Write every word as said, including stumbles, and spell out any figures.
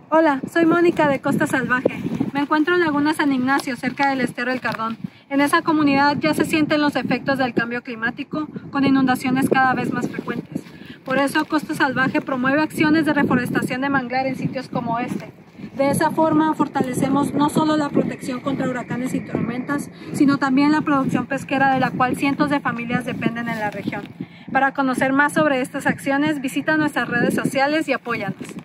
Hola, soy Mónica de Costa Salvaje. Me encuentro en Laguna San Ignacio, cerca del estero del Cardón. En esa comunidad ya se sienten los efectos del cambio climático, con inundaciones cada vez más frecuentes. Por eso Costa Salvaje promueve acciones de reforestación de manglar en sitios como este. De esa forma fortalecemos no solo la protección contra huracanes y tormentas, sino también la producción pesquera de la cual cientos de familias dependen en la región. Para conocer más sobre estas acciones, visita nuestras redes sociales y apóyanos.